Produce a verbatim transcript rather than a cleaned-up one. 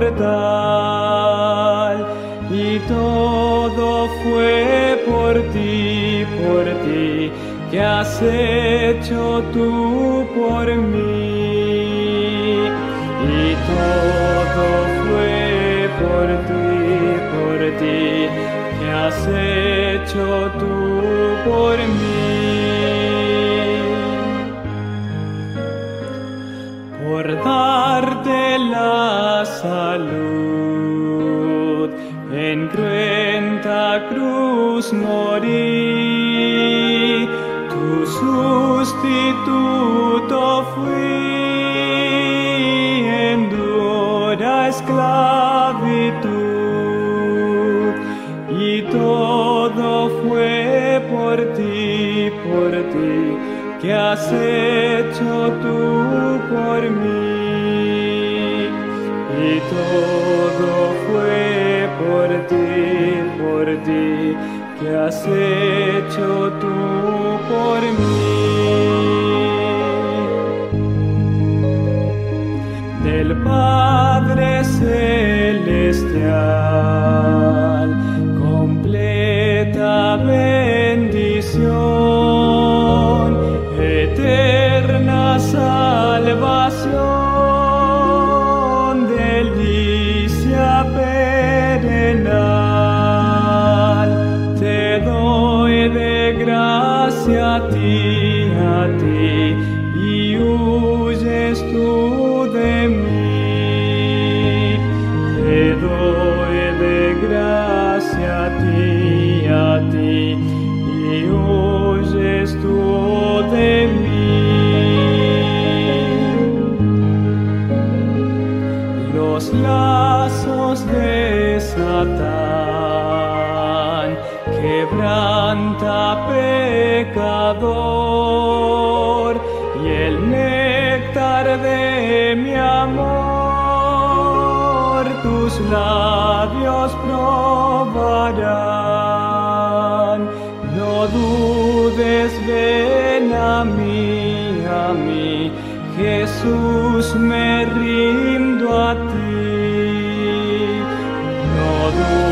mortal, y todo fue por ti, por ti, que has hecho tú por mí. Y todo fue por ti, por ti, que has hecho tú por mí. Por darte la salud, en cruenta cruz morí, tu sustituto fui en dura esclavitud, y todo fue por ti, por ti, que has hecho tú por mí. Y todo fue por ti, por ti, que has hecho tú por mí. Del Padre Celestial, completa bendición, eterna salvación, delicia perenal, te doy de gracia a ti, a ti, y huyes tú de mí. Te doy de gracia a ti, a ti, y huyes tú de mí. Los lazos de Satán quebranta, pecador, y el néctar de mi amor tus labios probarán. No dudes, ven a mí, a mí, Jesús, me rindo a ti. No dudes,